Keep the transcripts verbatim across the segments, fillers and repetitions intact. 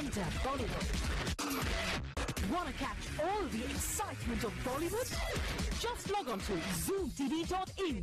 Enter Bollywood. Wanna catch all the excitement of Bollywood? Just log on to zoom t v dot in.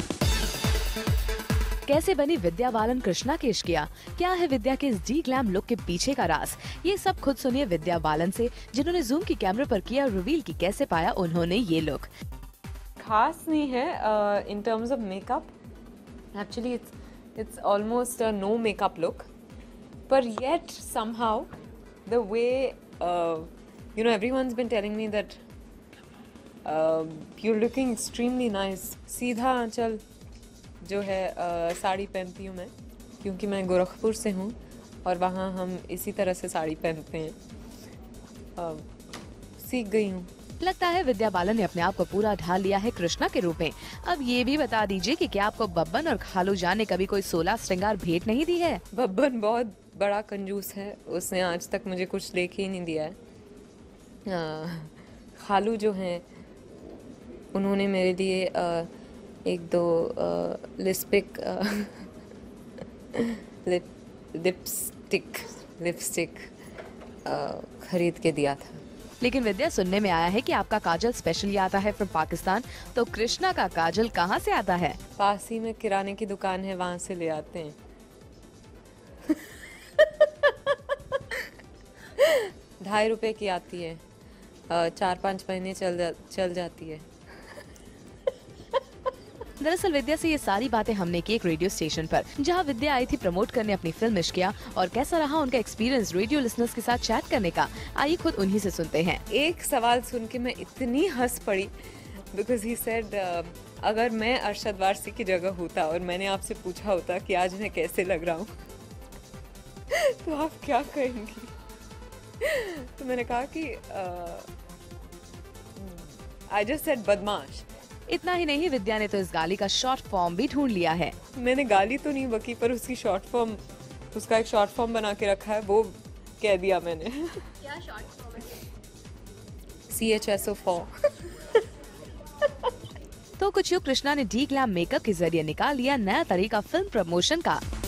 कैसे बनी विद्या बालन कृष्णा के इश्किया? क्या है विद्या के इस डी ग्लैम लुक के पीछे का राज? ये सब खुद सुनिए विद्या बालन से, जिन्होंने जूम की कैमरे पर किया रिवील की कैसे पाया उन्होंने ये लुक। खास नहीं है in terms of makeup, actually it's it's almost a no makeup look, पर yet somehow the way you know everyone's been telling me that uh, you're looking extremely nice. सीधा आंचल जो है uh, साड़ी पहनती हूँ मैं, क्योंकि मैं गोरखपुर से हूँ और वहाँ हम इसी तरह से साड़ी पहनते हैं। uh, सीख गई हूँ। लगता है विद्या बालन ने अपने आप को पूरा ढाल लिया है कृष्णा के रूप में। अब ये भी बता दीजिए कि क्या आपको बब्बन और खालू जान ने कभी कोई सोलह श्रृंगार भेंट नहीं दी है? बब्बन बहुत बड़ा कंजूस है, उसने आज तक मुझे कुछ लेके ही नहीं दिया है। आ, खालू जो हैं उन्होंने मेरे लिए आ, एक दो आ, लिपस्टिक लिप लिपस्टिक लिपस्टिक खरीद के दिया था। लेकिन विद्या, सुनने में आया है कि आपका काजल स्पेशली आता है फ्रॉम पाकिस्तान, तो कृष्णा का काजल कहाँ से आता है? पास ही में किराने की दुकान है, वहाँ से ले आते हैं। ढाई रुपए की आती है, चार पाँच महीने चल जा, चल जाती है। दरअसल विद्या से ये सारी बातें हमने की एक रेडियो स्टेशन पर, जहां विद्या आई थी प्रमोट करने अपनी फिल्म इश्किया, और कैसा रहा उनका एक्सपीरियंस रेडियो लिसनर्स के साथ चैट करने का, आइए खुद उन्हीं से सुनते हैं। एक सवाल सुन के मैं इतनी हंस पड़ी, बिकॉज ही सेड अगर मैं अरशद वारसी की जगह होता और मैंने आपसे पूछा होता कि आज मैं कैसे लग रहा हूँ तो आप क्या कहेंगी? तो मैंने कहा कि आई जस्ट सेड बदमाश। इतना ही नहीं, विद्या ने तो इस गाली का शॉर्ट फॉर्म भी ढूंढ लिया है। मैंने गाली तो नहीं बकी, पर उसकी शॉर्ट फॉर्म, उसका एक शॉर्ट फॉर्म बना के रखा है, वो कह दिया मैंने। क्या शॉर्ट फॉर्म है? C H S O four. तो कुछ यूँ कृष्णा ने डी ग्लैम मेकअप के जरिए निकाल लिया नया तरीका फिल्म प्रमोशन का।